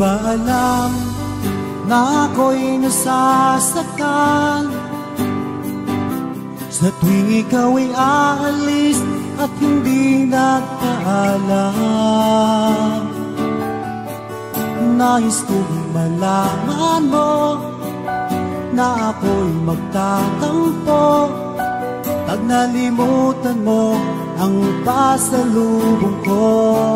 ba alam na ako'y nasasaktan sa tuwing ikaw'y aalis at hindi nagpaalam? Nais kong malaman mo na ako'y magtatampo pag nalimutan mo ang pasalubong ko.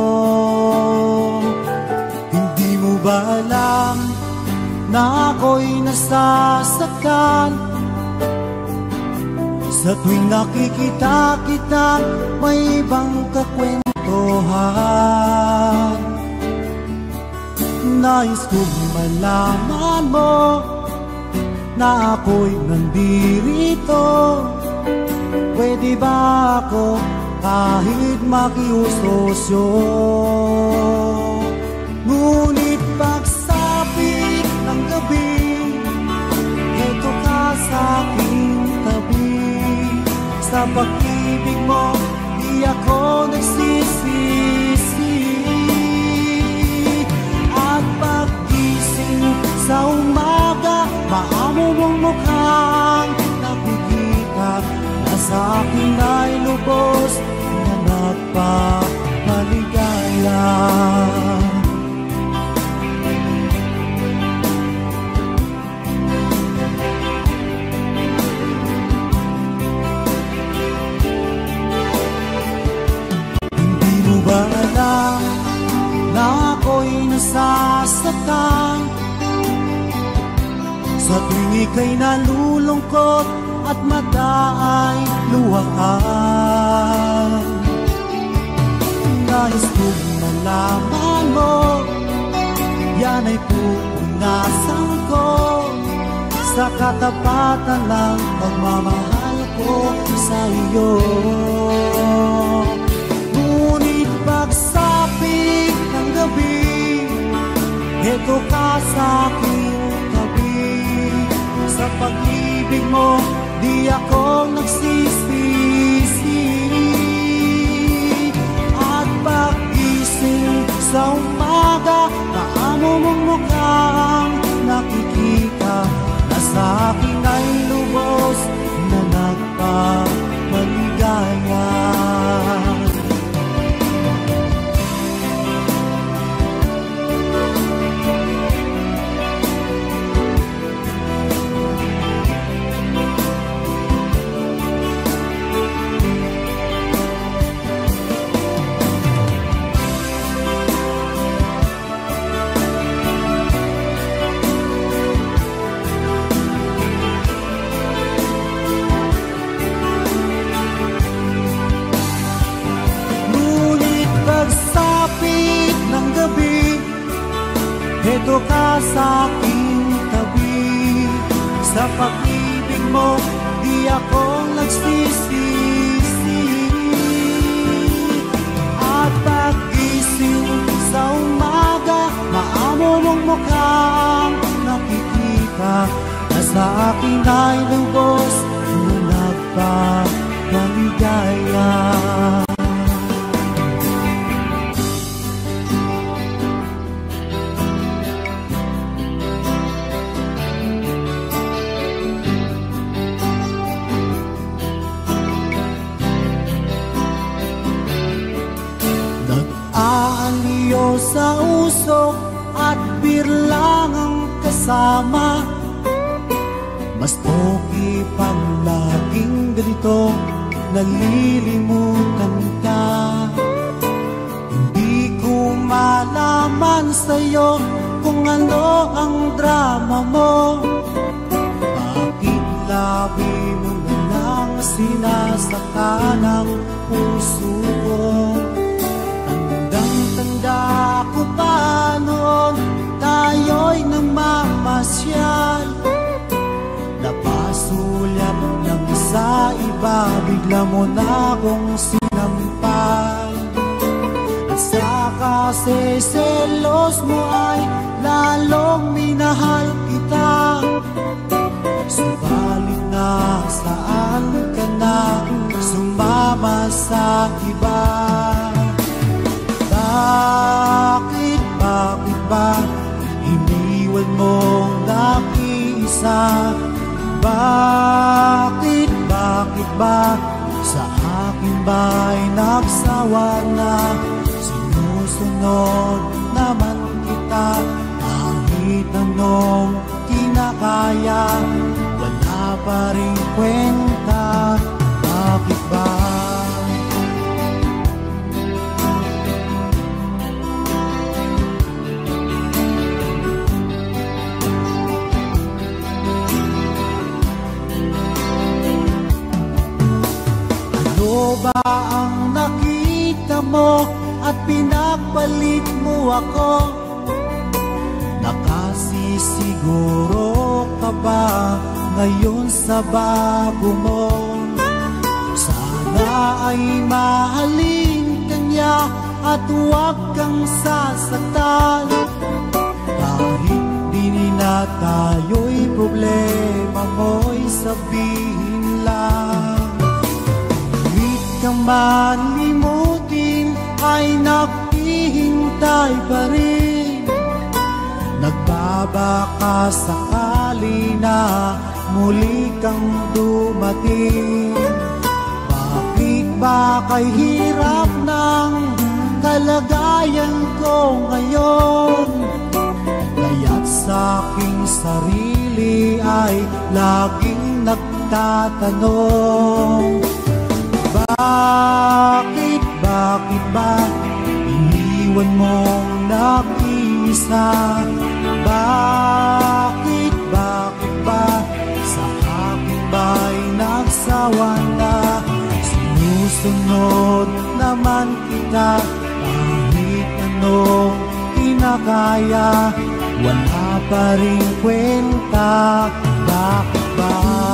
Hindi mo ba alam na ako'y nasasaktan sa tuwing nakikita kita may ibang kakwentuhan? Nais kong malaman mo na ako'y nandirito. Pwede ba ako kahit makiusosyo? Ngunit pagsapit ng gabi, eto ka sa aking tabi. Sa pag-ibig mo, di ako nagsisisi. At pag-gising sa umaga, maamo mong mukhang nakikita na sa akin ay lubos na nagpamaligaya. Hindi mo ba alam na ako'y nasasaktan sa tuwing ika'y nalulungkot at mata ay luhaan? Nais kong malaman mo, yan ay pupunasan ko sa katapatan ng pagmamahal ko sa iyo. Ngunit pagsapit ng gabi, eto ka sa aking tabi. Sa pag-ibig mo, di ako nagsisisi. At pag-gising sa umaga, maamo mong mukhang nakikita na sa akin ay lubos na nagpamaligaya. Eto ka sa aking tabi. Sa pag-ibig mo, di ako nagsisisi. At pag-gising sa umaga, maamo mong mukhang nakikita na sa akin ay lubos na nagpamaligaya. Nag-aaliyo sa usok at birlang ang kasama. Mas pogi pang laging ganito, nalilimutan ka. Hindi ko malaman sa'yo kung ano ang drama mo. Bakit labi mo na lang sinasaka ng puso ko? Tandang-tanda ko pa noon tayo'y namamasyal. Napasulyap lang sa iba, bigla mo na akong sinampal. At saka selos mo ay lalong minahal kita. Subalit nasaan ka na, sumama sa iba. Bakit ba isa. Bakit ba sa akin ba'y nagsawa na? Sinusunod naman kita kahit anong kinakaya, wala pa rin kwenta. Bakit ba? Ano ba ang nakita mo at pinagpalit mo ako? Nakasisiguro ka ba ngayon sa bago mo? Sana ay mahalin ka niya at huwag kang sasaktan. Kahit di na tayo'y problema mo'y sabihin lang. Kang malimutin ay naghihintay pa rin. Nagbabaka sakali na muli kang dumating. Bakit ba kay hirap ng kalagayan ko ngayon? Kaya't sa aking sarili ay laging nagtatanong, bakit ba iniwan mong nag-iisa? Bakit ba sa akin ba'y nagsawa na? Sinusunod naman kita kahit anong kinakaya, wala pa rin kwenta. Bakit ba?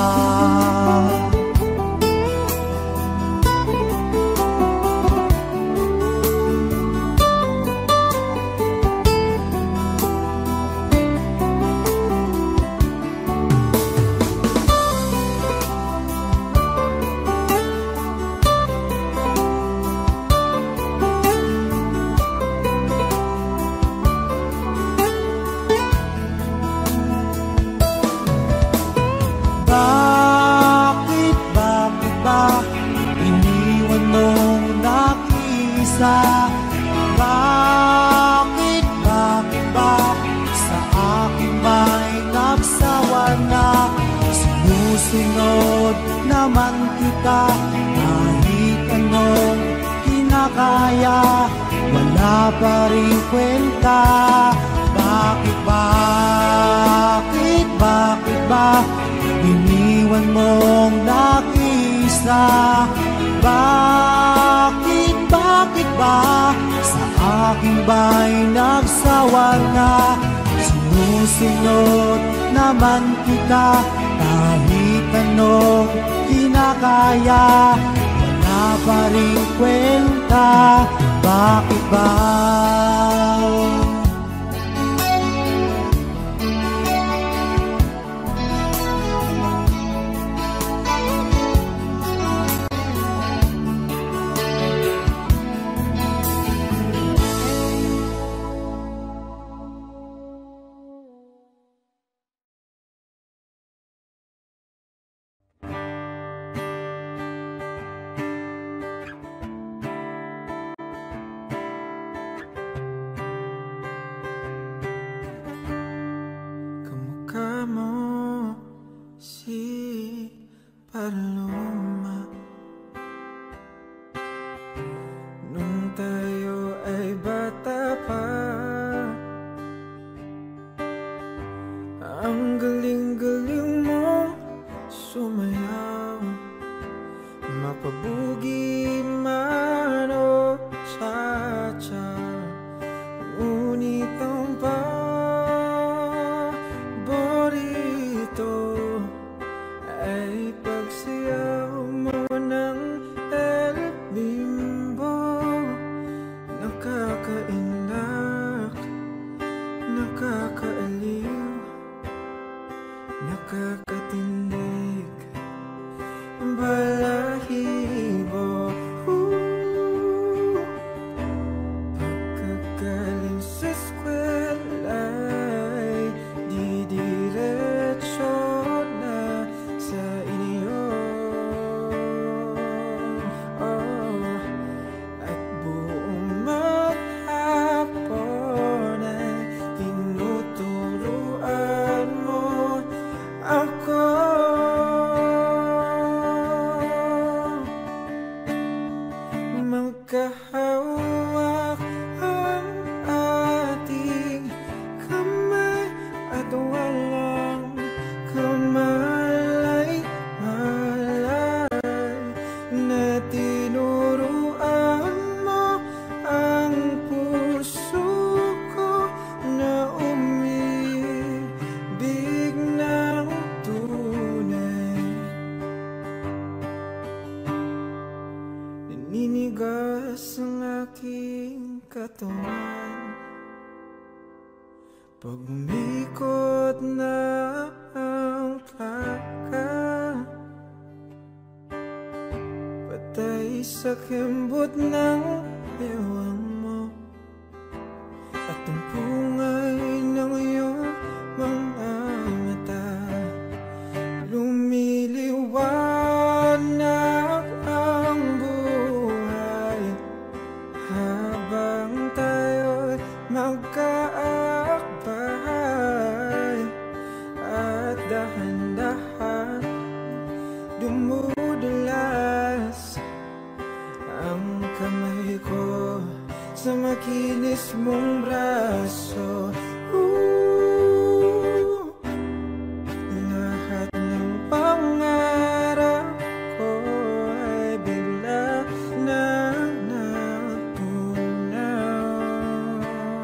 Iniwan mong nag-iisa? Bakit ba sa akin ba'y nagsawa na? Sinusunod naman kita kahit anong kinakaya, wala pa rin kwenta. Bakit ba iniwan mong nag-iisa? Bakit ba sa akin ba'y nagsawa na? Sinusunod naman kita kahit anong kinakaya, wala pa rin kwenta. Bakit ba? magkahawak ang ating kamay at walang kamalay-malay na tinuruan mo ang puso ko na umibig ng tunay. Naninigas ang aking katawan pag umikot na ang plaka, patay sa kembot ng bewang mo at tumpungay ng iyong mga mata. Lumiliwanag ang buhay habang tayo'y magkaakbay at dahan-dahan dumudulas ang kamay ko sa makinis mong braso. Lahat ng pangarap ko ay bigla na natunaw.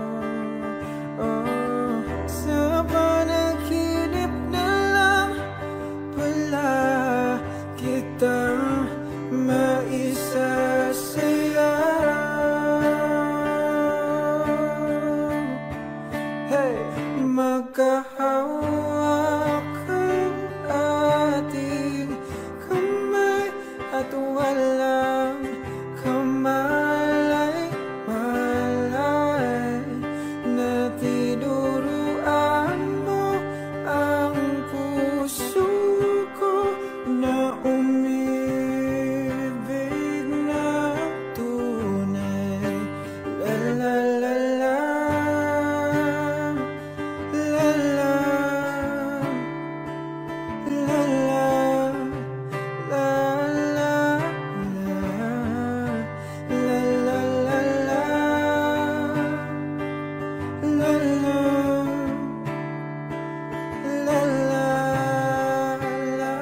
Oh, sa panaginip na lang pala kitang maisasayaw. Hey! Magkahawak ang ating kamay at walang kamalay-malay na tinuruan mo ang puso ko na umibig ng tunay. La la la la, la la, la la, la la, la la la la, la la, la la,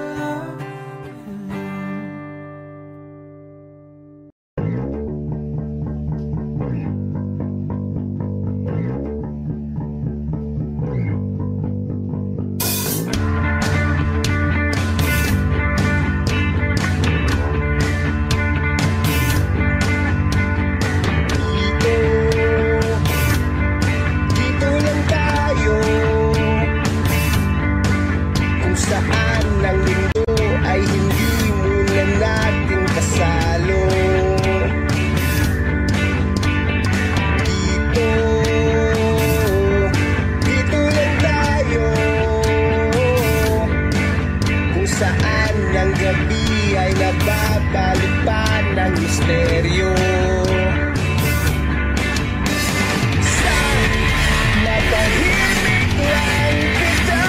Dito lang tayo, kung saan ang mundo ay hindi muna natin kasalo. Dito lang tayo, kung saan ang gabi ay nababalot pa ng misteryo. Matahimik lang kita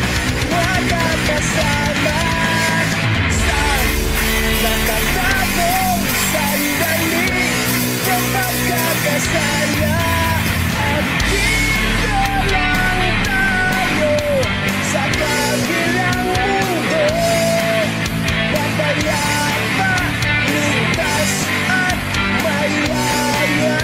makakasama sa nakatabong sandali kapag kakasaya. At dito lang tayo sa kabilang mundo, papayapa, ligtas at malaya.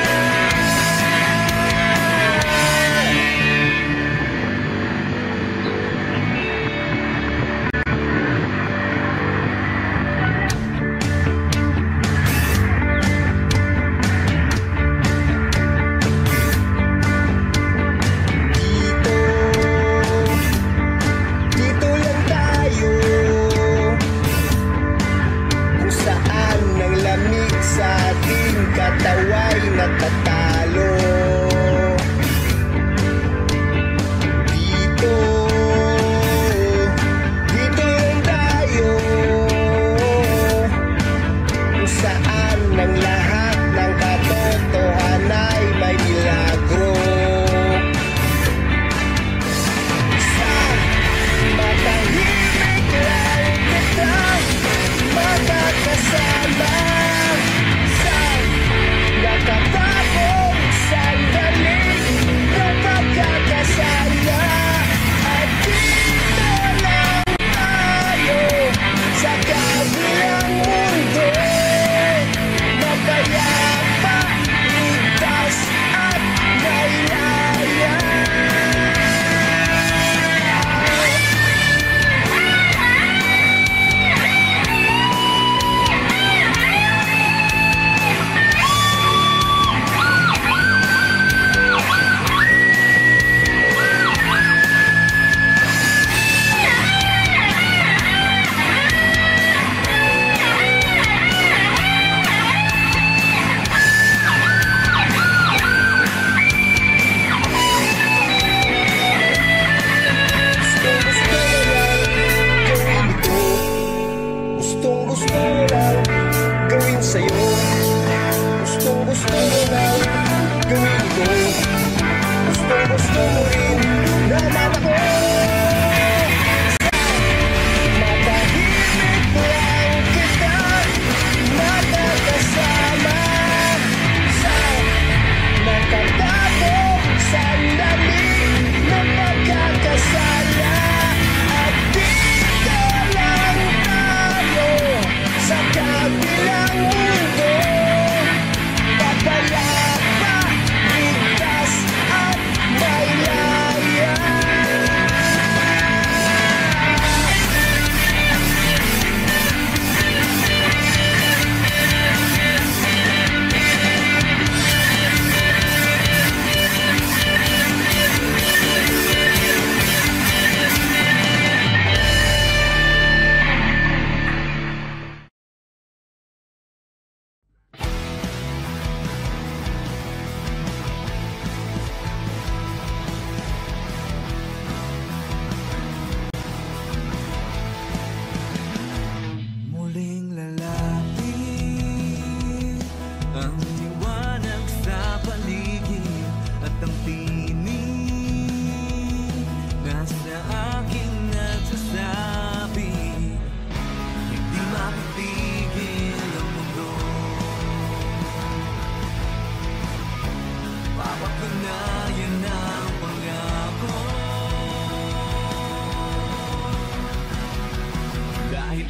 Dito lang tayo, kung saan ang lamig sa ating katawa'y natatalo. Dito lang tayo, kung saan ang lahat ng katotohanan ay may milagro. Matahimik lang kita makakasama sa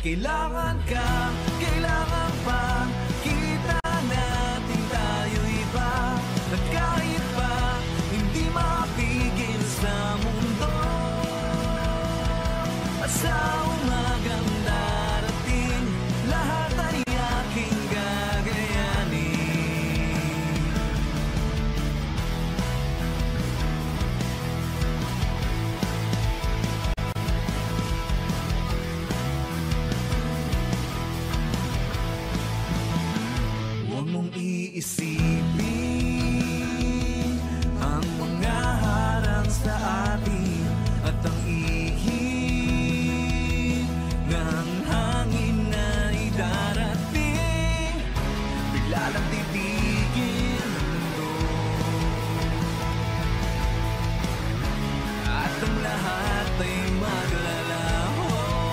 kailangan ka, kailangan pa. Kita natin tayo iba. At kahit pa hindi mapigil sa mundo, at sa umagang darating, lahat ay aking gagayanin. Huwag mong iisipin ang mga harang sa atin at ang ihip ng hangin na idarating. Bigla lang titigil ang mundo at ang lahat ay maglalaho.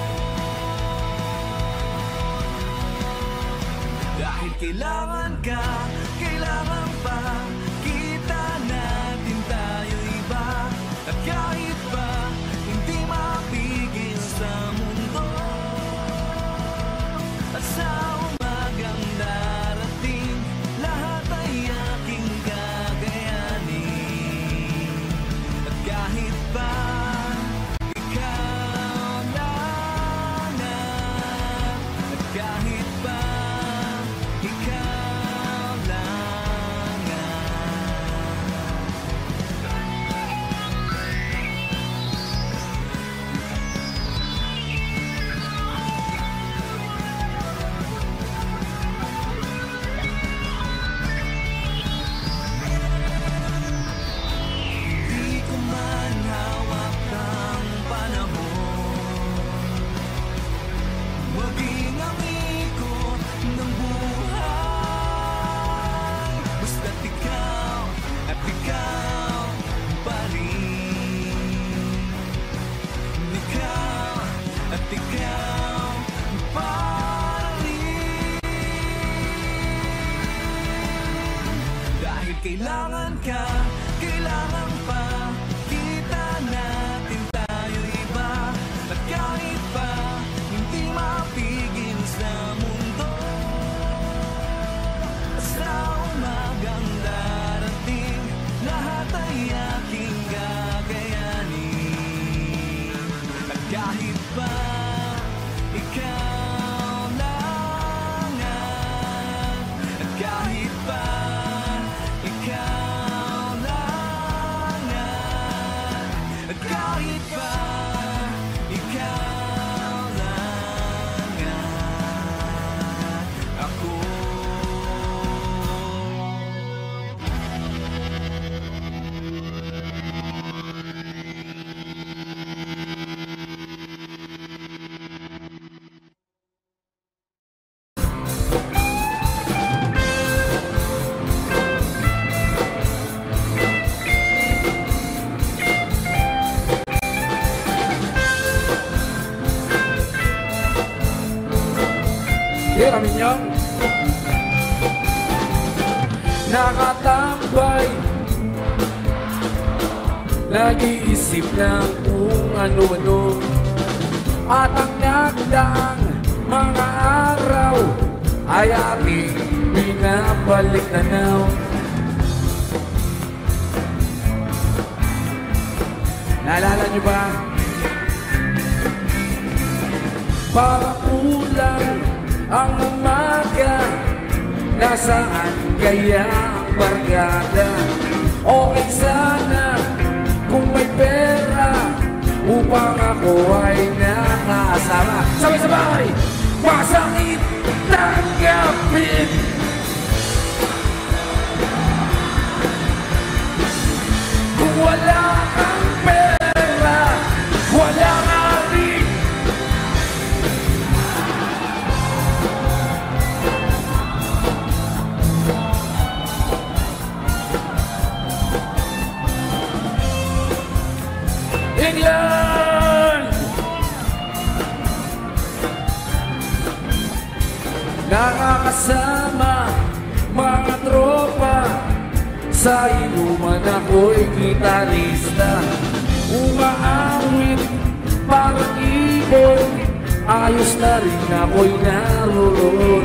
Dahil kailangan ka, kailangan pa. Kita natin tayo iba. At kahit pa hindi mapigil sa mundo, at sa umagang darating, lahat ay aking gagayanin. At kahit pa ikaw lang na, at kahit pa ikaw lang na. Di ko man hawak ang panahon, maging ang ikot ng buhay. Basta't ikaw at ikaw pa rin. Ikaw at ikaw pa rin. Dahil kailangan ka, kailangan pa. Kita natin tayo iba. At kahit pa hindi mapigil sa mundo, sa umagang darating, lahat ay aking gagayanin. At kahit pa ikaw lang na, at kahit pa ikaw lang na, at kahit pa ikaw lang na, ako. Kaya kami niyang nakatambay, nag-iisip lang kung ano-ano, at ang nagdaang mga araw ay ating binabalik tanaw. Naalala niyo ba? Para kulang ang umaga, nasaan kaya ang barkada? Okay sana kung may pera upang ako ay nakasama. Sabay-sabay! Masakit tanggapin, kung wala kang pera, wala ka rin. England! Nakakasama mga tropa, sa inuman ako'y gitarista. Umaawit parang ibon ayos na rin ako'y naroon.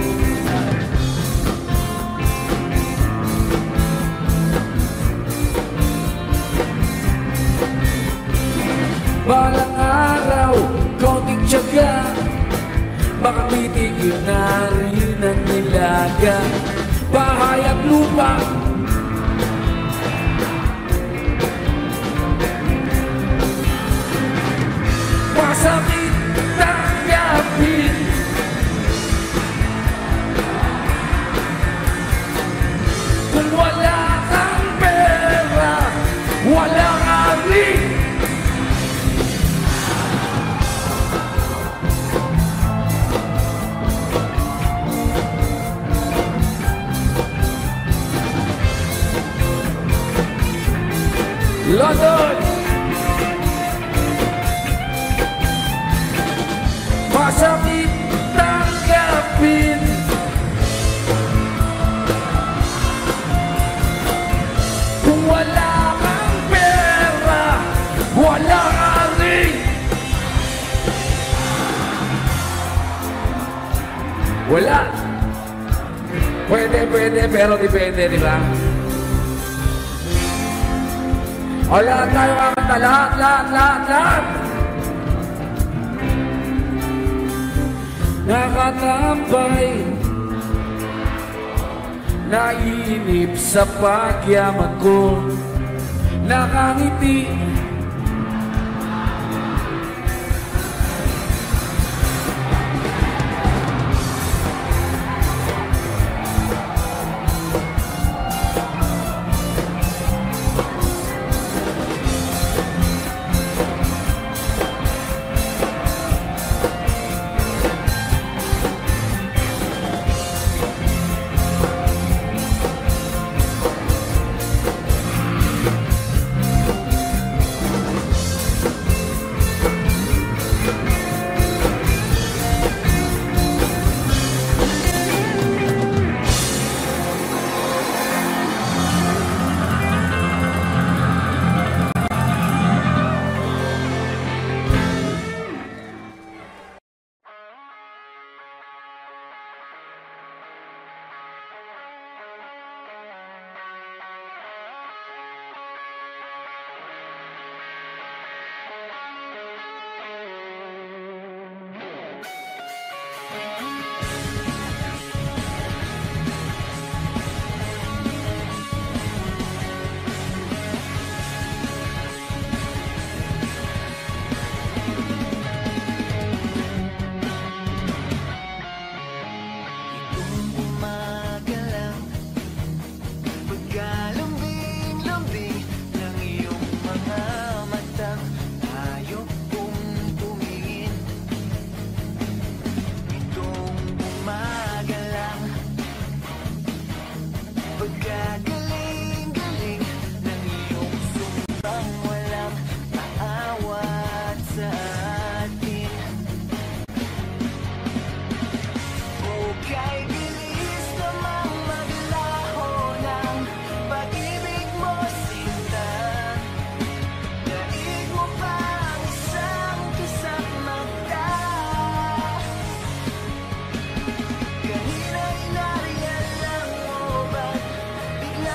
Balang araw, konting tiyaga, baka titigil na rin ang nilaga. Bahay at lupa, masakit tanggapin. Kung wala kang pera, wala kang rin. London, masakit tanggapin. Kung wala kang pera, wala kang rin. Wala. Pwede, pero depende, di ba? O lahat tayo kakanta, lahat. Nakatambay, naiinip sa pagyaman ko, nakangiti. Bigla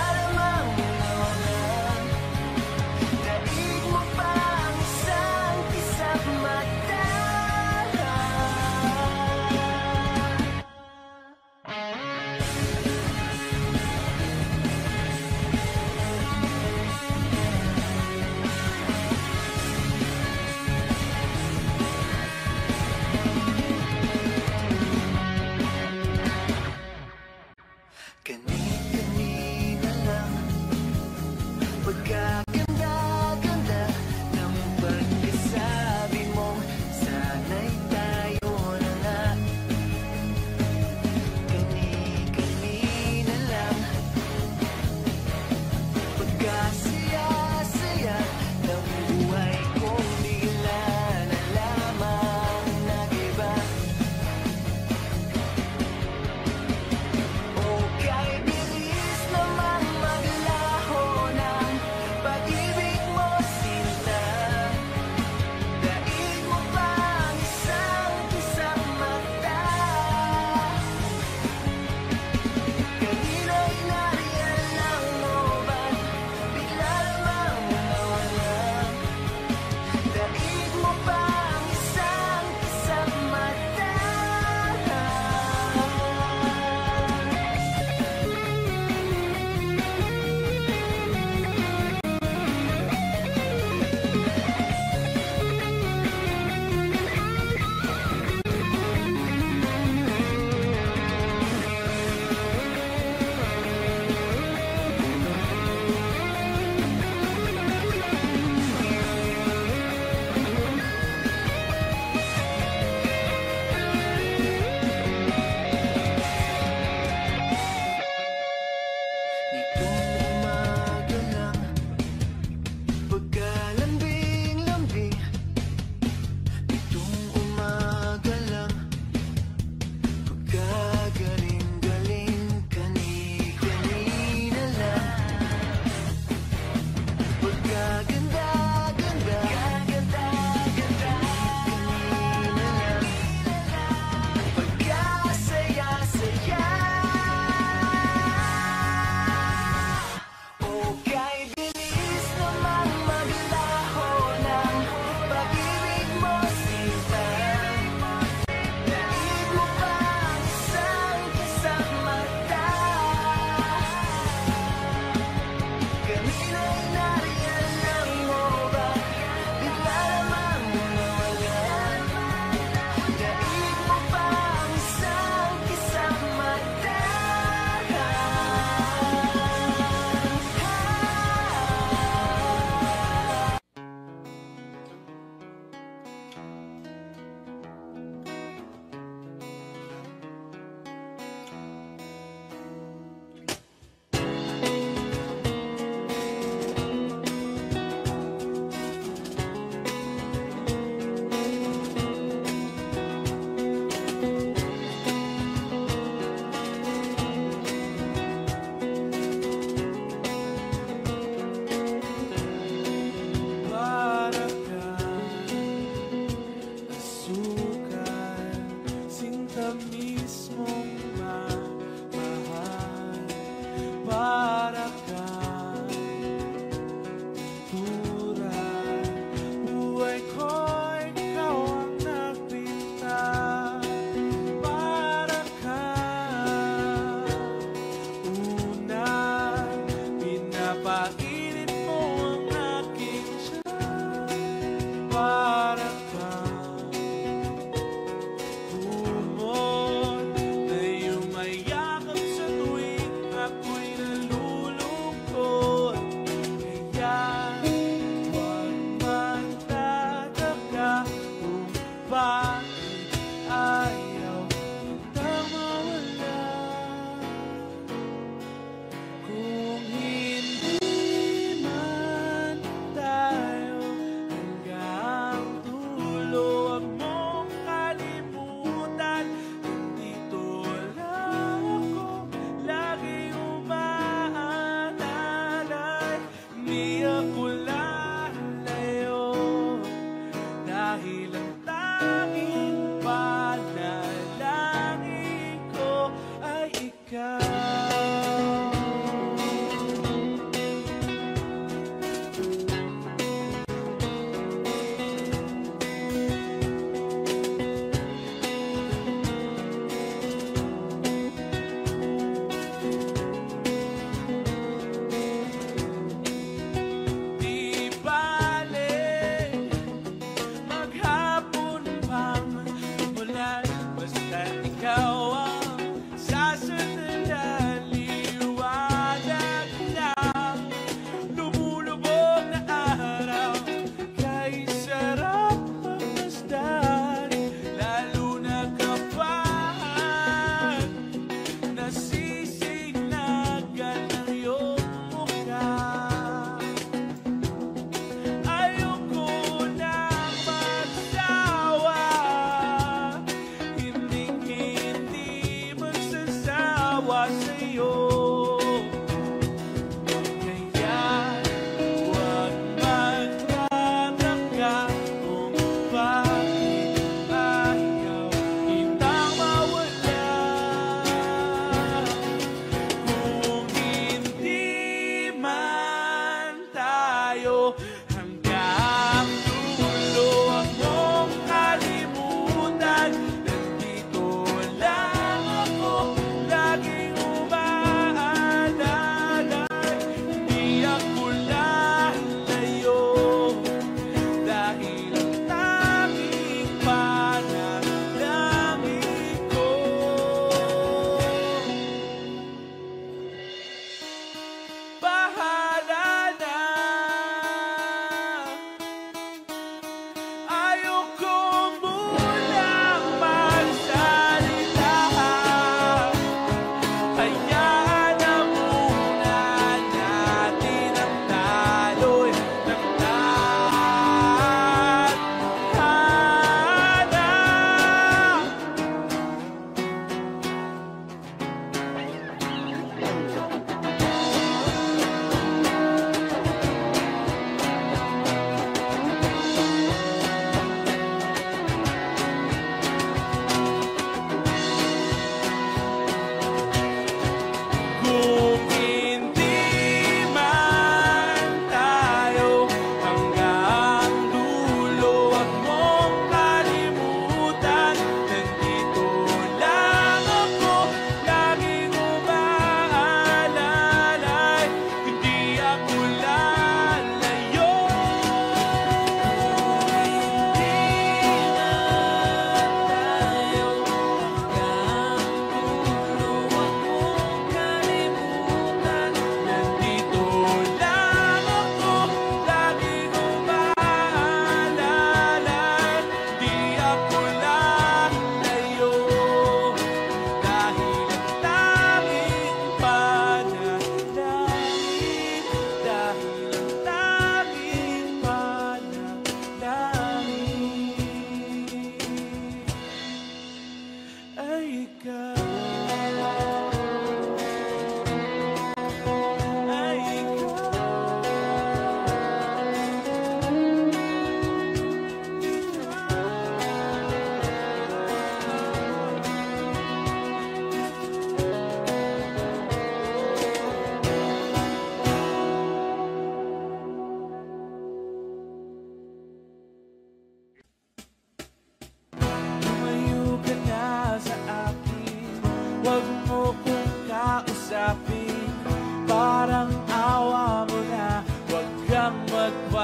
Nitong umaga lang, pagkalambing-lambing. Nitong umaga lang, pagkagaling-galing. Kani-kanina lang, pagkaganda-ganda. Kani-kanina lang, pagkasaya-saya.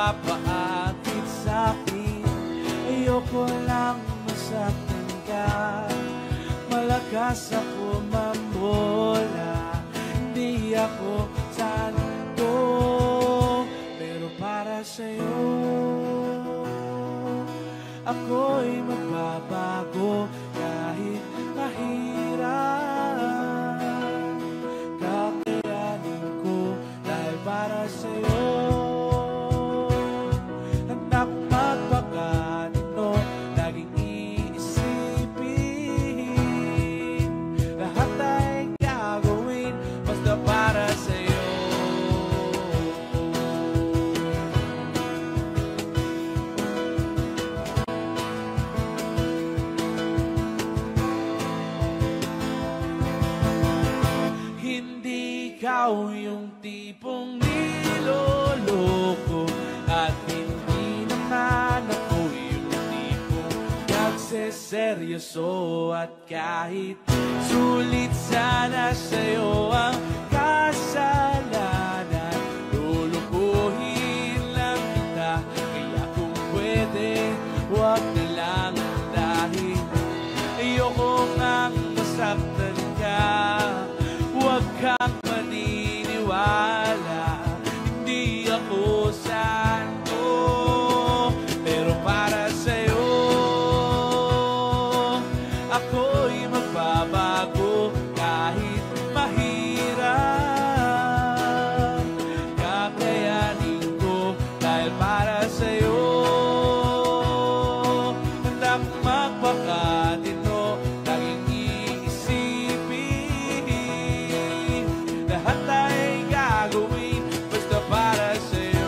nagpapaakit sa'kin. Ayoko lang masaktan ka. Malakas ako mambola, hindi ako santo, pero para sa'yo ako'y magbabago kahit mahirap. Kakayanin ko dahil para sa'yo. Anak, magpakatino, laging iisipin. Lahat ay gagawin basta para sa'yo. Ikaw yung tipong niloloko at hindi naman ako yung tipong nagseseryoso. At kahit sulit sana sa'yo ang kasalanan, lulukuhin lang kita. Kaya kung pwede, huwag na lang dahil ayoko ngang masaktan ka. Huwag kang maniniwala, hindi ako santo, pero para sa'yo ako'y magbabago kahit mahirap. Kakayanin ko dahil para sa'yo. Handa kong magpakatino, laging iisipin. Lahat ay gagawin basta para sa'yo.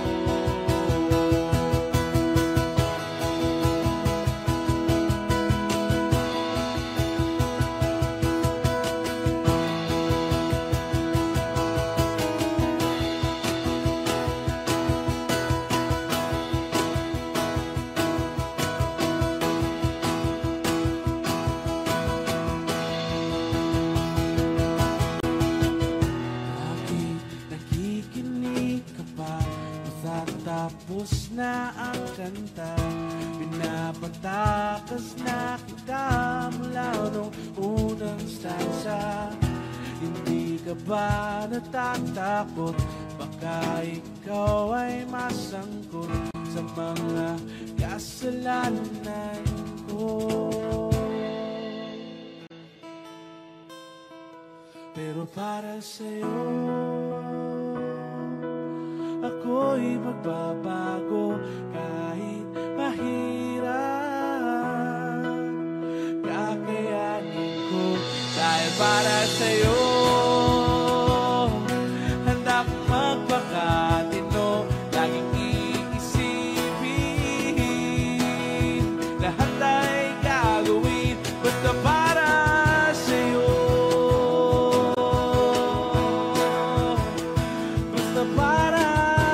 Tapos na ang kanta, pinapatakas na kita mula nung unang stanza. Hindi ka ba natatakot? Baka ikaw ay masangkot sa mga kasalanan ko. Pero para sa'yo ako'y magbabago kahit mahirap. Kakayanin ko dahil para sa'yo. Handa kong magpakatino, laging iisipin. Lahat ay gagawin basta para sa'yo. Basta para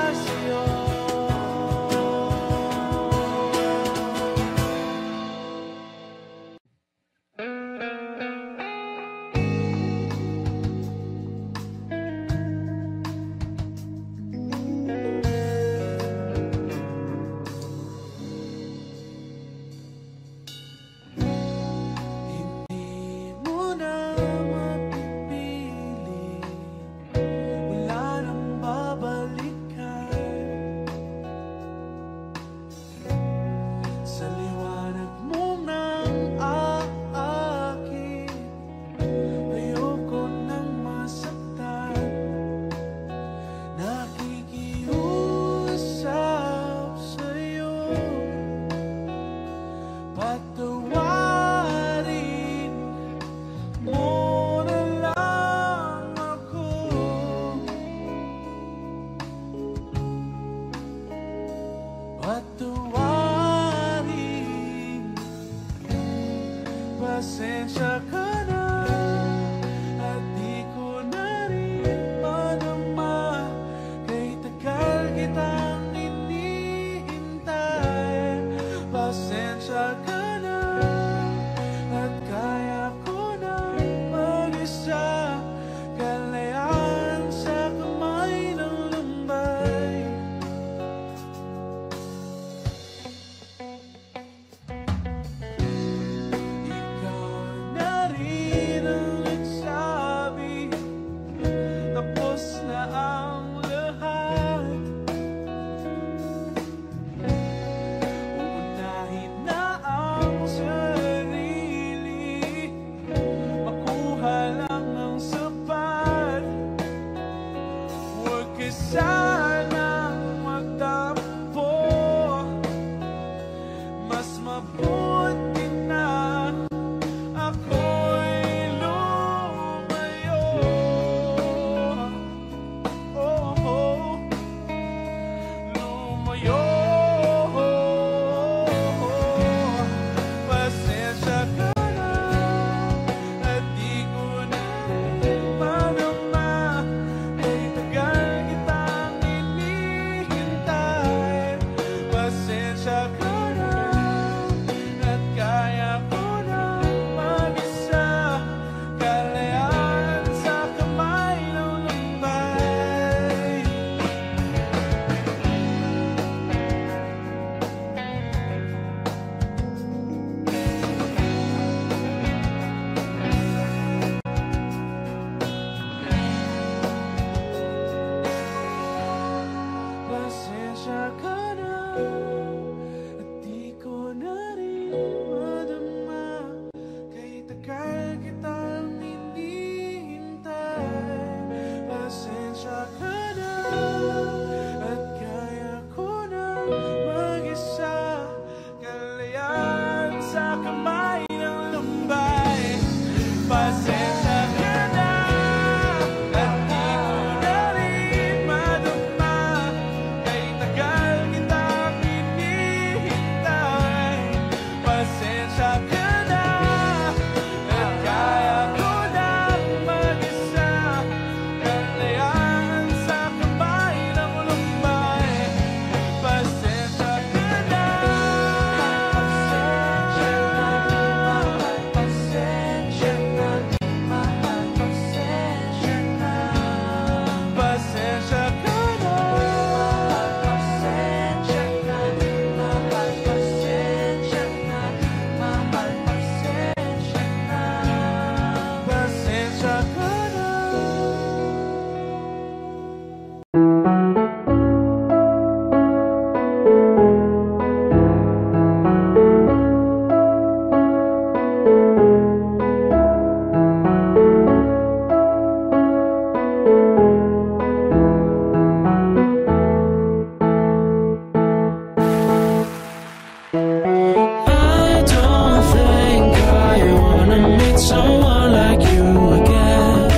pasensya ka na at di ko na rin madama. Kay tagal kitang hinihintay. Pasensya ka na at kaya ko na mag-isa. Kalayaan sa kamay ng lumbay. mag-isa lang magtampo. Mas mabuti na ako'y lumayo. Lumayo. Pasensya ka na at di ko na madama. Ay tagal kitang hinihintay. Pasensya ka na at kaya ko na mag-isa. Kalayaan sa kamay ng lumbay. Pasensya ka na at di ko na rin madama. Kay tagal kitang hinihintay. Pasensya ka na at kaya ko na mag-isa. Kalayaan sa kamay ng lumbay. Pasensya ka na at di ko na rin madama. Kay tagal kitang hinihintay. Pasensya ka na at kaya ko na mag-isa. Kalayaan sa kamay ng lumbay. Pasensya ka na. Pasensya na, mahal, pasensya na. Pasensya ka na. Pasensya na, mahal, pasensya na. Mahal, pasensya na. Pasensya ka na. I don't think I wanna meet someone like you again.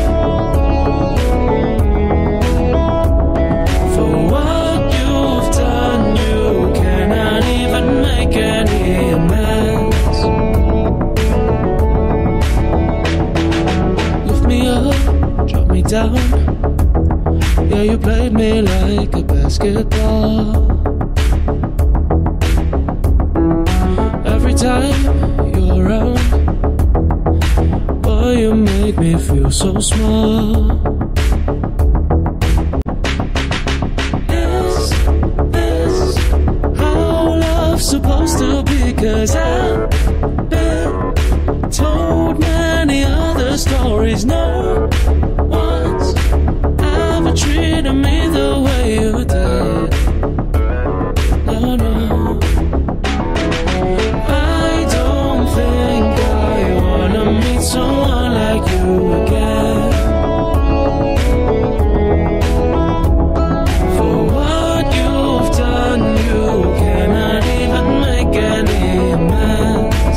For what you've done, you cannot even make any amends. Lift me up, drop me down. Yeah, you played me like a basketball. Every time you're around, boy, you make me feel so small. Is this how love's supposed to be? 'Cause I've been told many other stories. No one's ever treated me the way you did. No, no. I don't think I wanna meet someone like you again. For what you've done, you cannot even make any amends.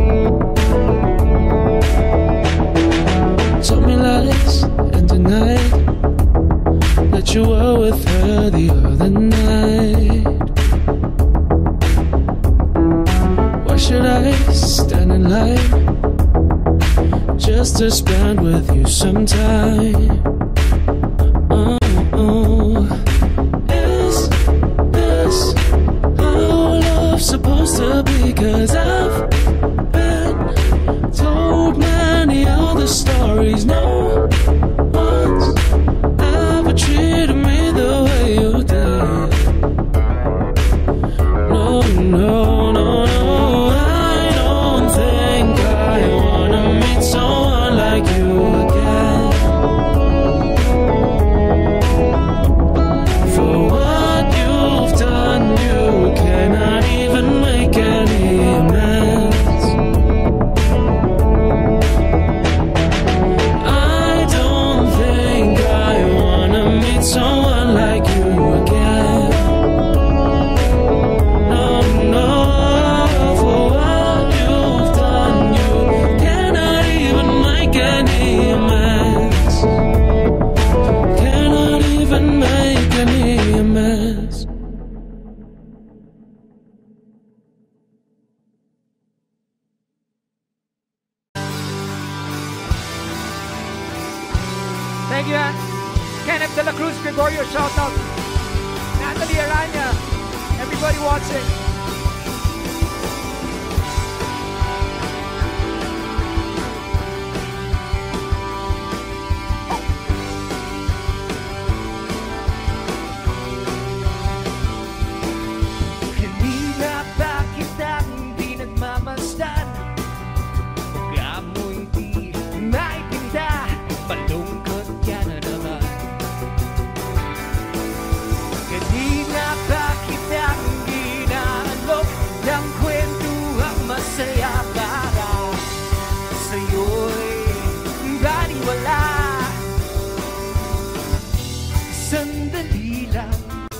Told me lies and denied that you were with her the other night. Why should I stand in line just to spend with you some time? Is this how love's supposed to be? 'Cause I've been told many other stories. No one's ever treated me the way you did. No, no, no, no. I don't think I wanna meet someone like you again. Kenneth De La Cruz, Gregorio, shout out. Natalie Aranya, everybody watching. Kanina pa kitang di nagmamasdan, huwag mo'y di maipinda, malungkot ka na naman. Kanina pa kitang ginaalok ng kwentuhang masaya para sa'yo'y baliwala. Sandali lang,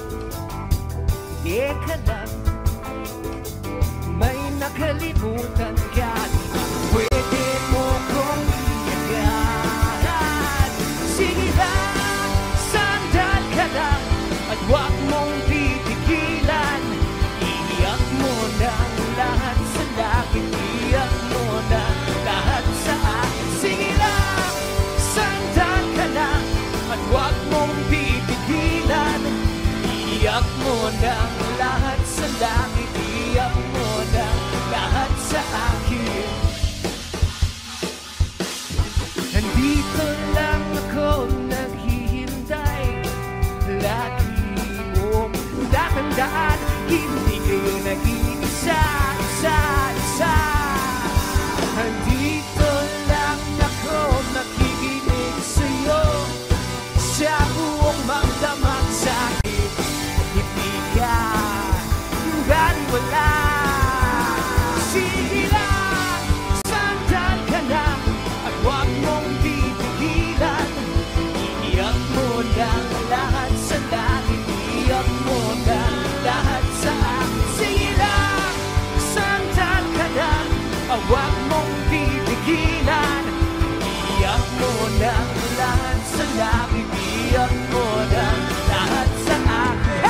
teka lang, may nakalimutan ka, di ba? Pwede mo kong iyakan. Sige lang, sandal ka lang, at huwag mong titigilan. Iiyak mo na lahat sa langit, iiyak mo na lahat sa akin. Sige lang, sandal ka lang, at huwag mong titigilan. Iiyak mo na lahat sa langit, iiyak mo na lahat sa akin. Nandito lang ako naghihintay, lagi mong tatandaan, hindi kayo nag-iisa, isa. Nandito lang ako nakikinig sa'yo, sa buong magdamag sa'kin, hindi ka baliwala. Sige lang, sandal ka lang, at huwag mong titigilan. Iiyak mo na lahat sa langit, iiyak mo na lahat sa akin. Sige lang, sandal ka lang, at huwag mong titigilan. Iiyak mo na lahat sa langit, iiyak mo na lahat sa akin.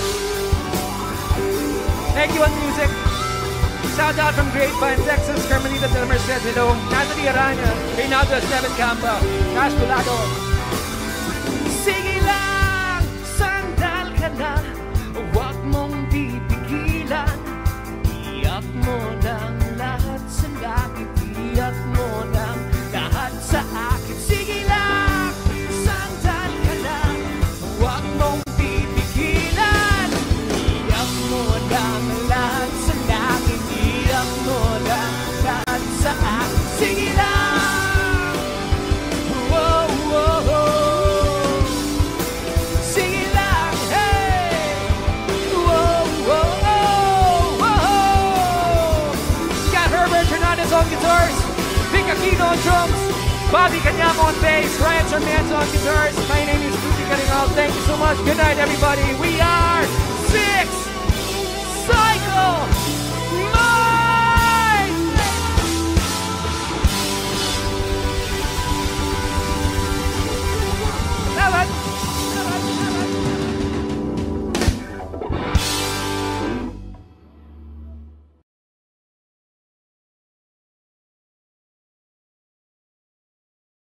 Thank you on music. Shout out from Grapevine, Texas, Carmelita Del Merced, hello. Natalie Aranya, Reynaldo Esteban Campa, Cash Bulado. Sige lang, sandal ka lang, huwag mong pipigilan. Iyak mo ng lahat sa langit, iyak mo ng lahat sa akin. Sige lang, sandal ka lang, huwag mong pipigilan. Iyak mo ng lahat sa langit, iyak mo ng lahat sa akin. Sige lang, oh, oh, oh. Sige lang, hey! Whoa, whoa, oh, oh. Got Herbert Hernandez on guitars, Vic Aquino on drums, Bobby Canyamo on bass, Ryan Sarmiento on guitars. My name is Rudy Caringal. Thank you so much. Good night, everybody. We are Six Cycle Mind! Salamat!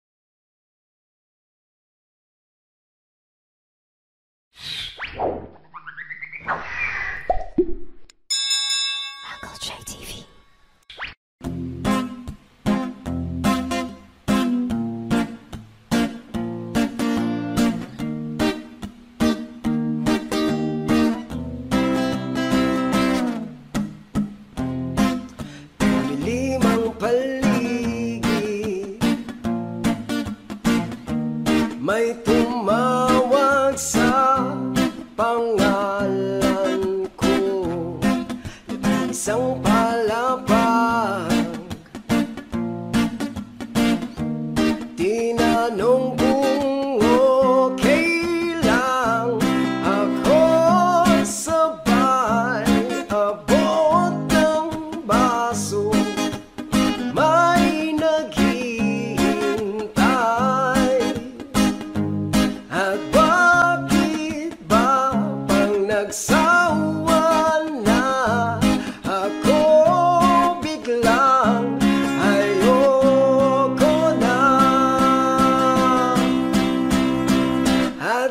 Salamat!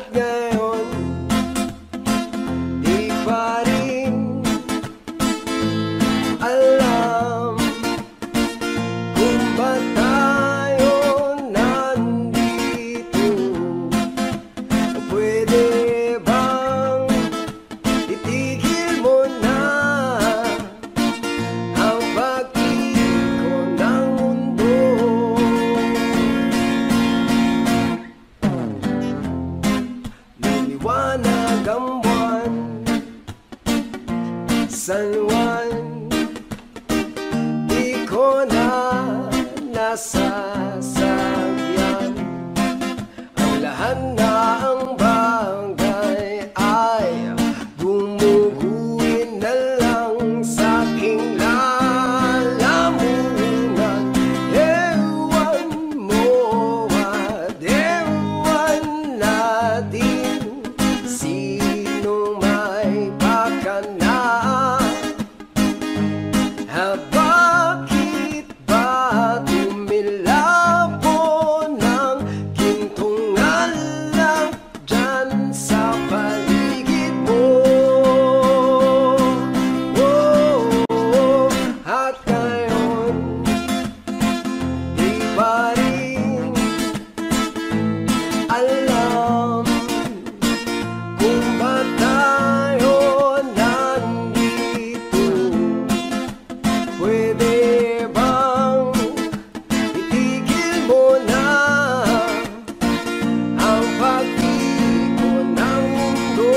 At ngayon, di pa rin alam kung ba't tayo nandito. Pwede bang itigil mo na ang pag-ikot ng mundo? Niliwanag ang buwan, San Juan, di ko na nasasakyan. Ang lahat na ang bagay ay gumuguin na lang sa aking lalamunan. Ewan mo at ewan natin sinong may pakana. Bakit ba tumilabo ng gintong alak dyan sa paligid mo? At ngayon, di pa rin alam kung ba't tayo nandito. Pwede bang itigil mo na ang pag-ikot ng mundo?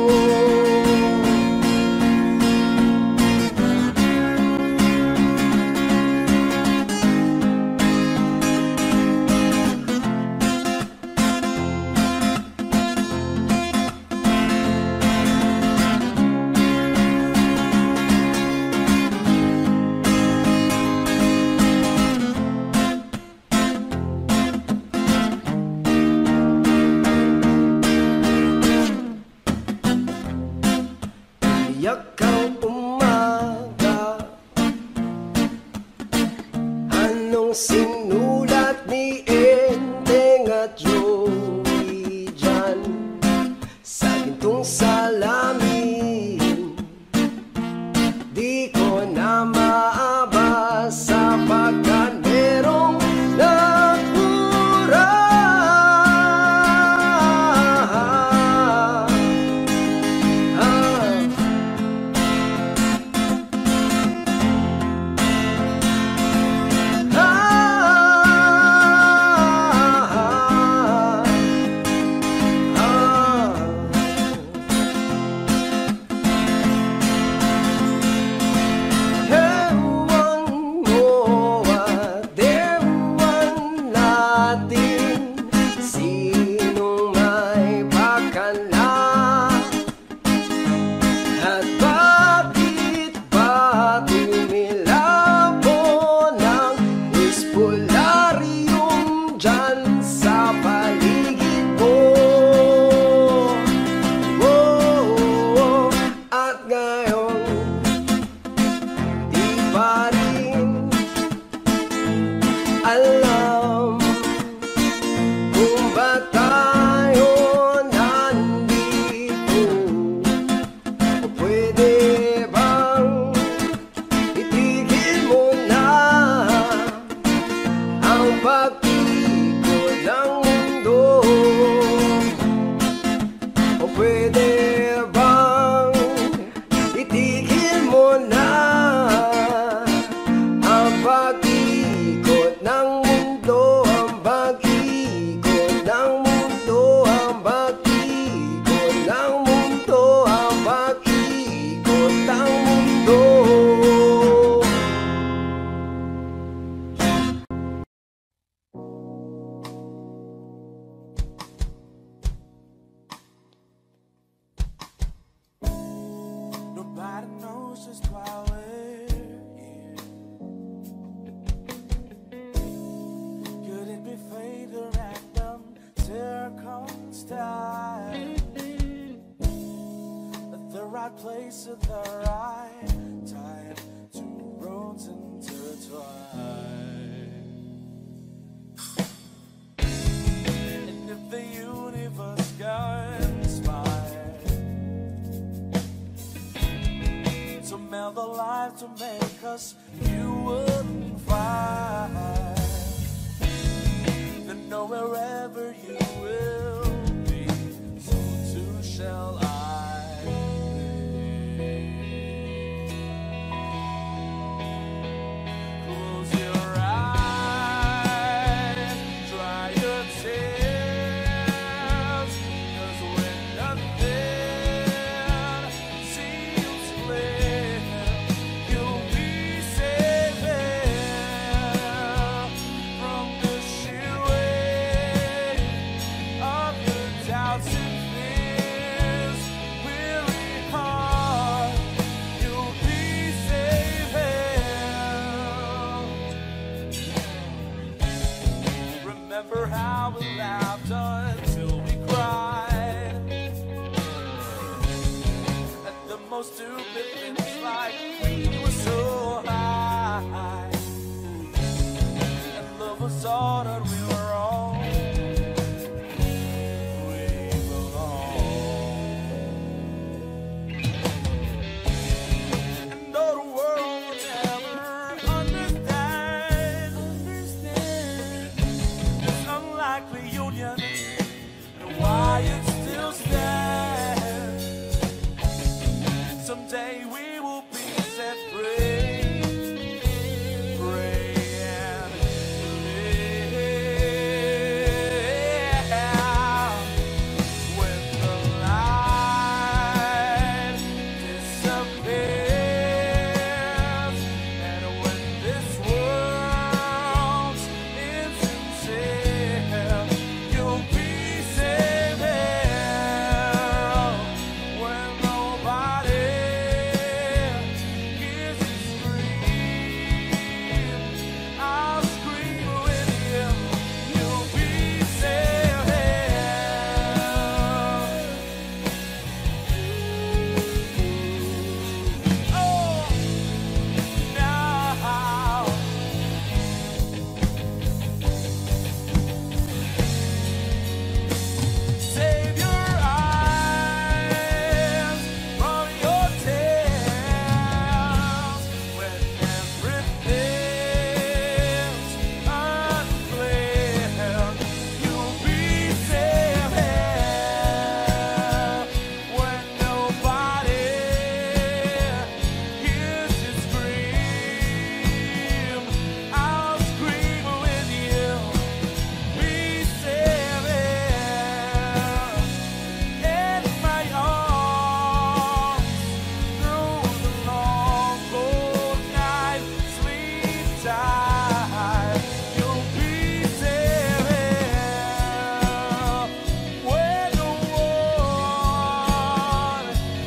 Iyak ang umaga, anong sinulat ni Enteng at Joey dyan sa gintong salamin? Di ko na maabasa pagkat merong nagmura. Ewan mo at ewan natin sinong may pakala. At bakit ba tumilabo ng espolaryong dyan sa paligid mo? At ngayon, di pa rin alam kung ba't tayo nandito. Pwede bang itigil mo na ang pag-ikot ng mundo? O pwede bang itigil mo na ang pag-ikot ng mundo? Ang pag-ikot ng mundo, ang pag-ikot ng mundo, ang pag-ikot ng mundo. Nobody knows just why we're here. Could it be fate or random circumstance? At the right place at the right time, two roads intertwine. And if the universe got to make us, you wouldn't find. Then know wherever you will be, so too shall I. Close your eyes, dry your tears, 'cause when nothing seems clear, you'll be safe from the sheer weight of your doubts and fears. Weary heart, you'll be safe. Remember how we laughed until we cried at the most stupid things, like we were so high, and love was all that we were wrong. We belong. And though the world will never understand this unlikely union and why it still stands, someday we will be set free, free and live. When the light disappears, and when this world's insincere, you'll be safe when nobody hears you scream. I'll scream with you. You'll be safe. Oh, now. Save your eyes from your tears when everything's unclear. You'll be safe when nobody hears you scream. I'll scream with you. Be safe in my arms through the long cold night. Sleep tight. You'll be safe when no one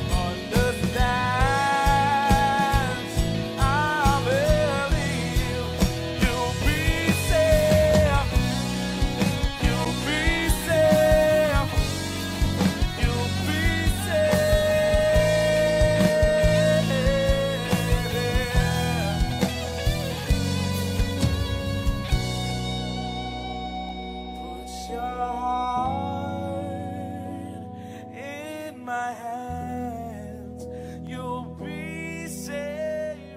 understands. I believe you'll be safe. You'll be safe. You'll be safe. Put your heart in my hands. You'll be safe.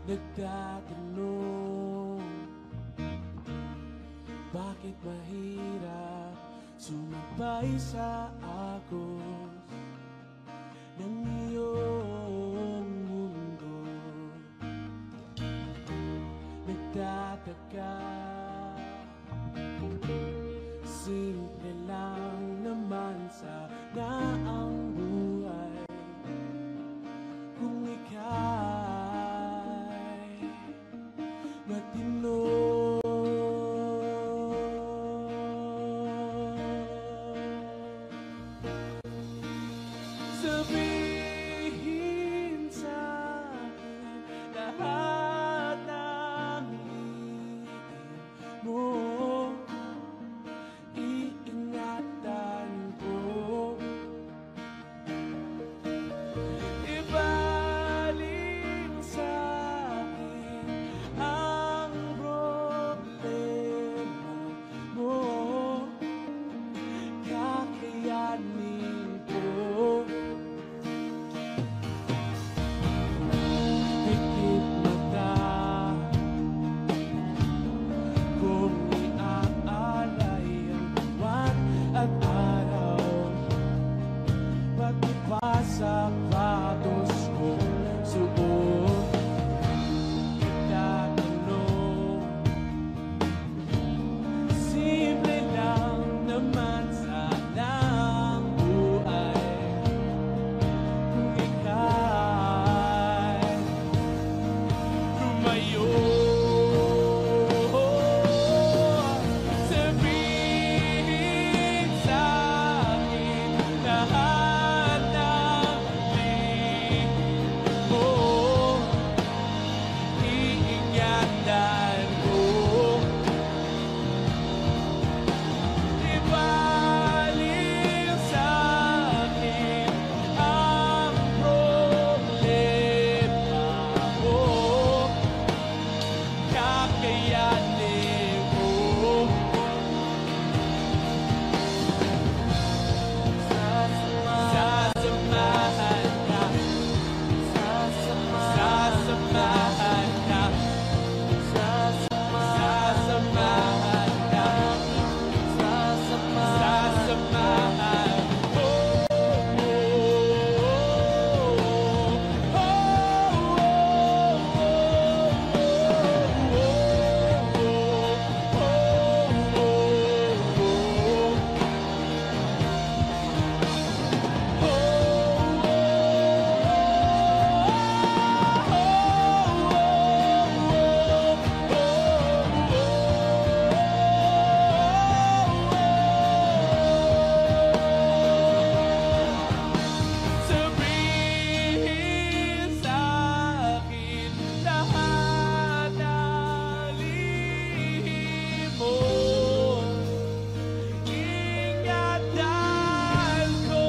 nagtatanong, bakit mahirap sumabay sa agos ng iyong mundo? Nagtataka, simple lang naman sana ang buhay kung ika'y matino. Sabihin sa akin lahat ng hiling mo, iingatan ko. Ibalik sa akin ang problema mo, kakayanin ko. Pikit mata kung iaalay ang buwan at araw, pati pa sapatos kong suot. Itatanong, simple lang naman sana ang buhay kung ika'y tumayo. Sabihin sa akin lahat ng hiling mo, iingatan ko. Ibalik sa akin ang problema mo, kakayanin ko. Sasamahan ka, sasamahan ka, sasamahan ka, sasamahan. Sabihin sa akin lahat ng lihim mo, ingatan ko.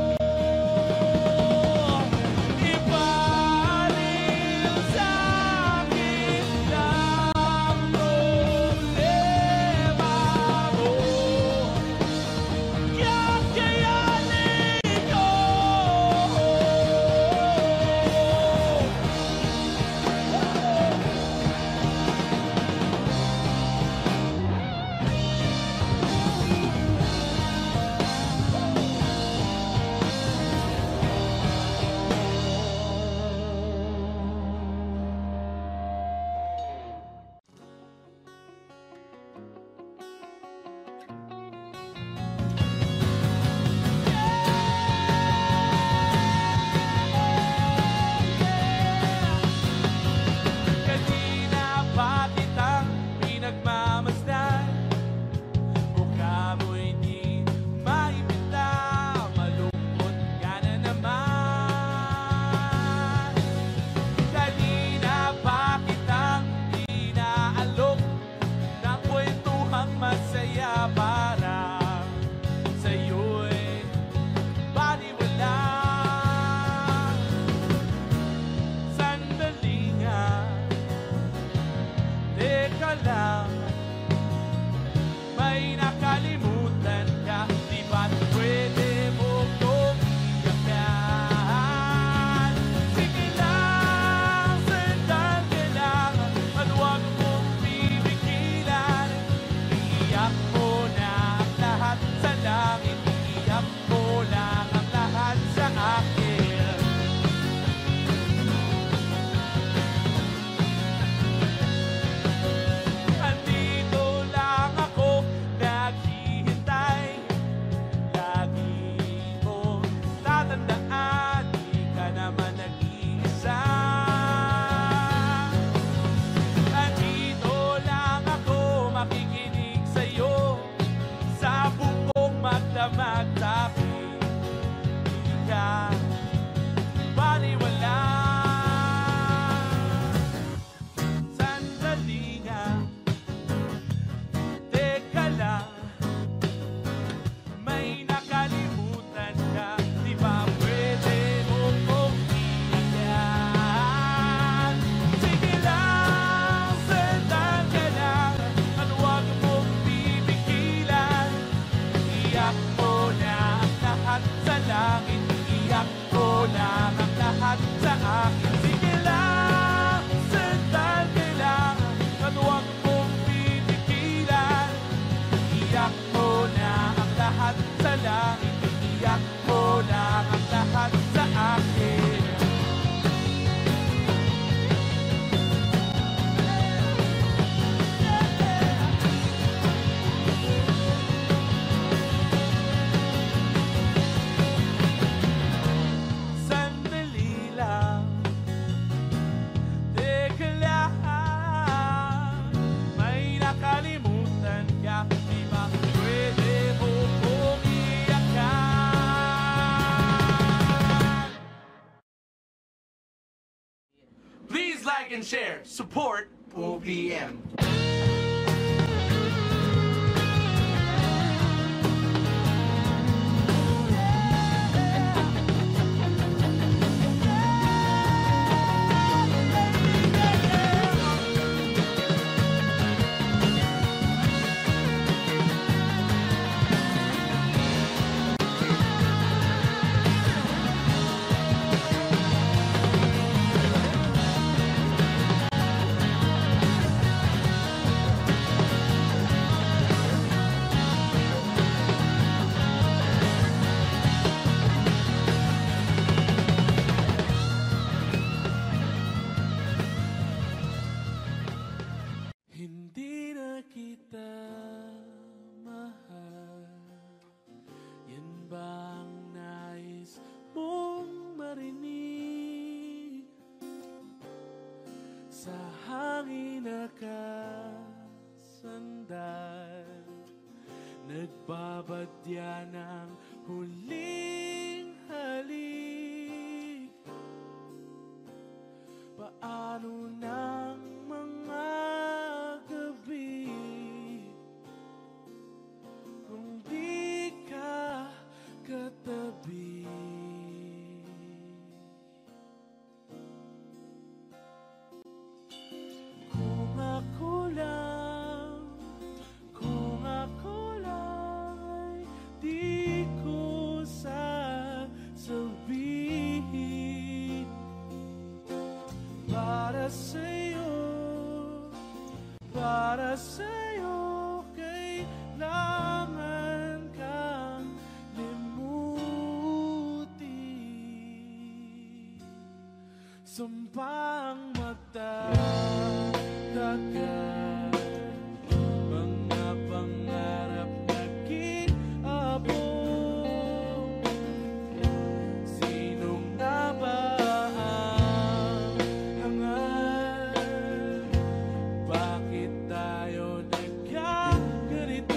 Ibalik sa akin ang problema mo, kakayanin ko. Kanina pa kitang pinagmamasdan, mukha mo'y di maibita, malungkot ka na naman. Kanina pa kitang inaalok ng kwentuhang masaya, para sa'yo'y baliwala. Sandali nga, teka lang, may nakalimutan ka, di ba't pwede mo kong iyakan? Sige lang, sandali makikinig sa'yo sa buong magdamag tapos di ka baliwala. Sandali nga, teka lang, may nakalimutan ka, di ba pwede mo kong iyan? Sige lang, sandal ka lang, at huwag mong pipigilan. Iyak mo na ang lahat sa langit, iyak mo lang ang lahat sa akin. Sige lang, sandal ka lang, at huwag mong pipigilan. Iyak mo na ang lahat sa langit, iyak mo lang ang lahat sa akin. Sandali lang, teka lang, may nakalimutan ka, di ba pwede mo kong iyakan? Please like and share, support OPM. Hindi na kita mahal, yan bang nais mong marinig? Sa hangin nakasandal, nagbabadya ng huling halik. Paano ng mga gabi kung di ka katabi? Kung ako lang ay di ko sasabihin. Para sa'yo, kailangan kang limutin. Sumpang magdadagan, mga pangarap nag-iabot. Sinong nga ba ang hangal? Bakit tayo nagkaganito?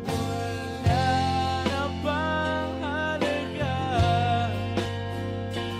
Wala na bang halaga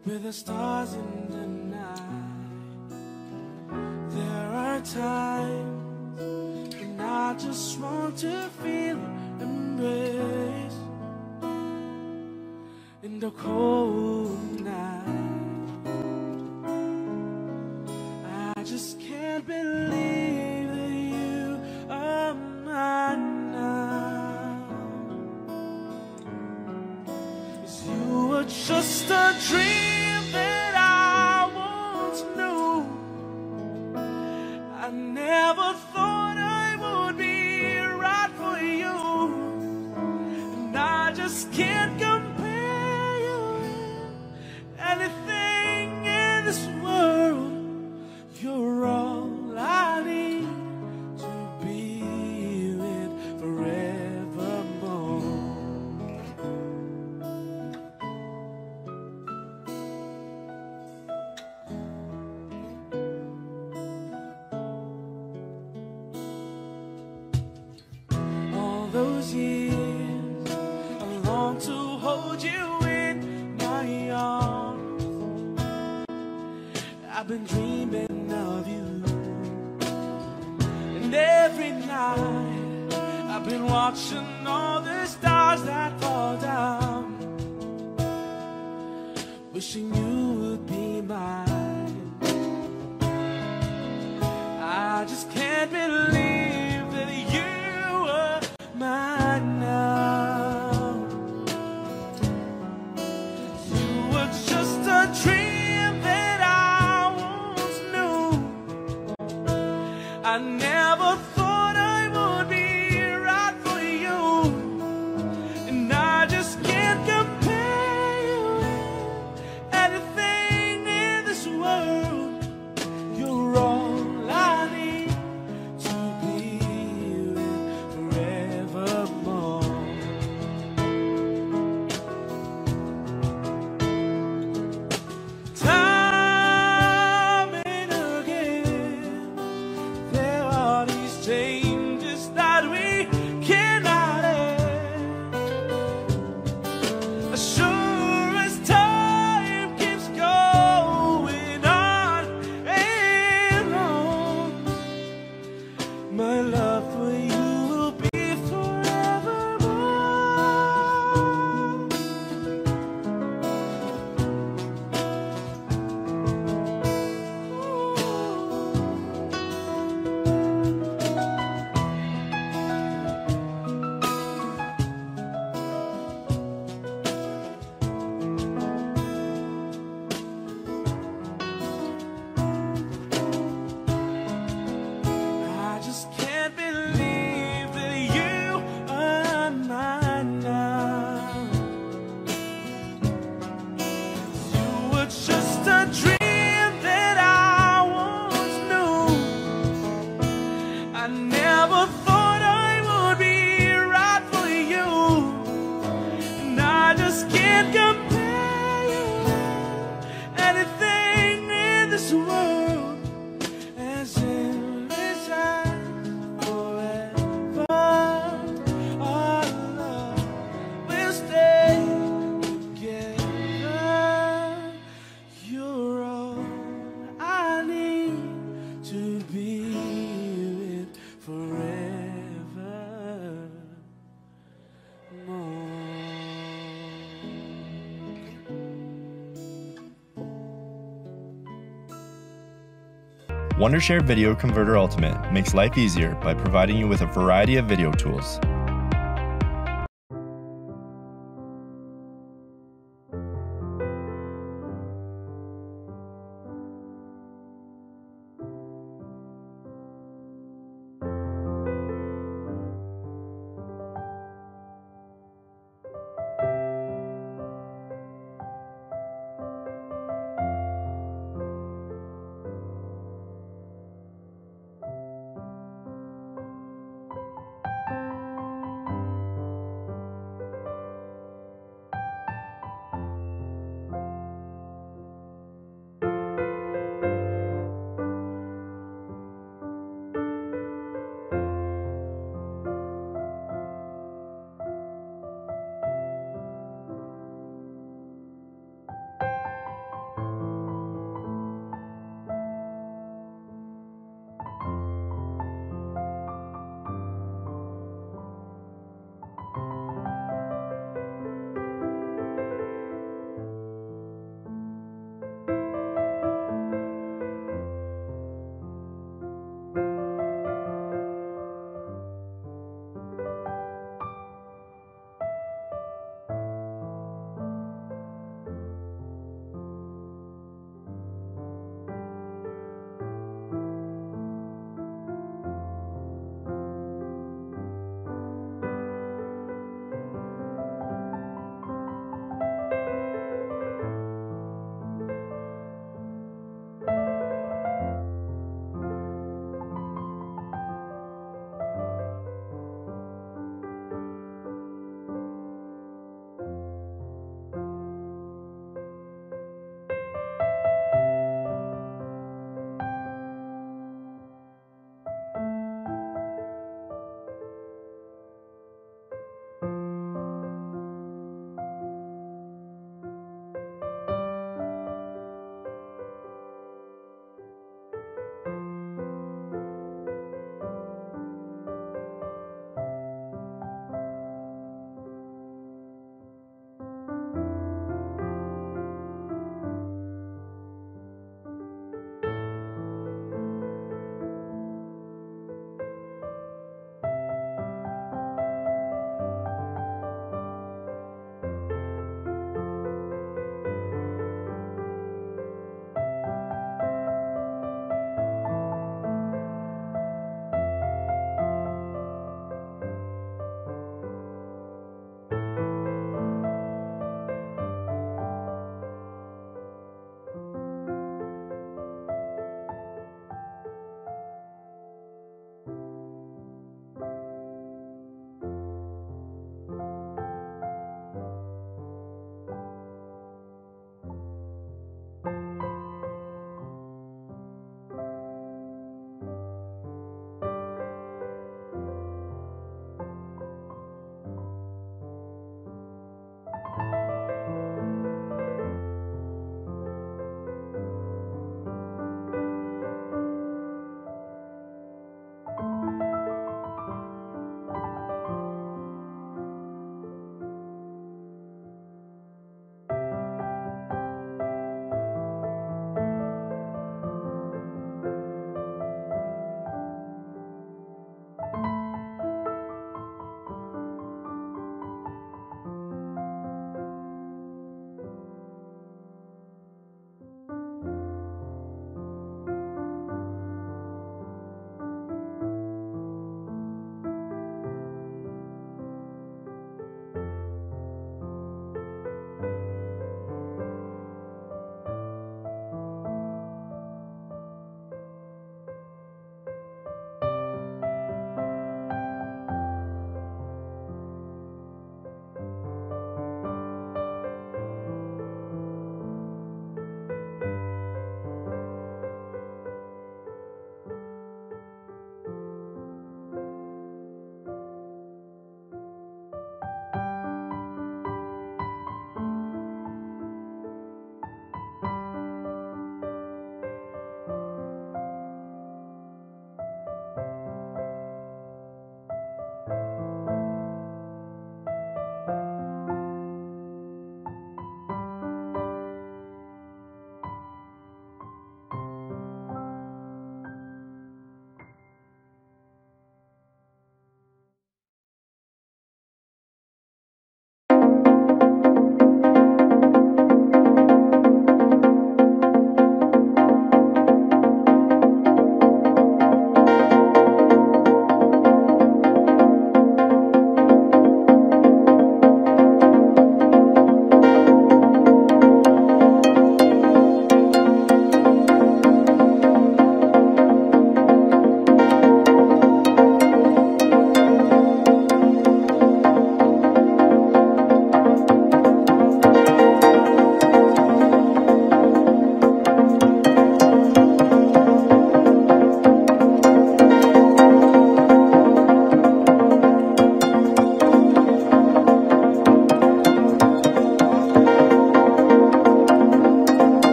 with the stars in the night. There are times when I just want to feel embrace in the cold night. I just can't believe that you are mine now. 'Cause you were just a dream that I once knew. I never thought I would be right for you, and I just can't compare you with anything in this world. You're all I need to be with forevermore. All those years I long to hold you in my arms. I've been dreaming of you, and every night I've been watching all the stars that fall down, wishing you would be mine. I just can't believe that you are mine now. You were just a dream that I once knew. I never thought I would be right for you, and I just can't compare you with anything in this world. You're all I need to be with forevermore. Time and again, there are these changes that we cannot end. As sure as time keeps going on and on, my love for you will be forevermore. I just can't believe that you are mine now. You were just a dream that I once knew. I never thought I would be right for you, and I just can't compare you with anything in this world. As endless as forever, our love will stay together. You're all I need to be with forevermore. Wondershare Video Converter Ultimate makes life easier by providing you with a variety of video tools.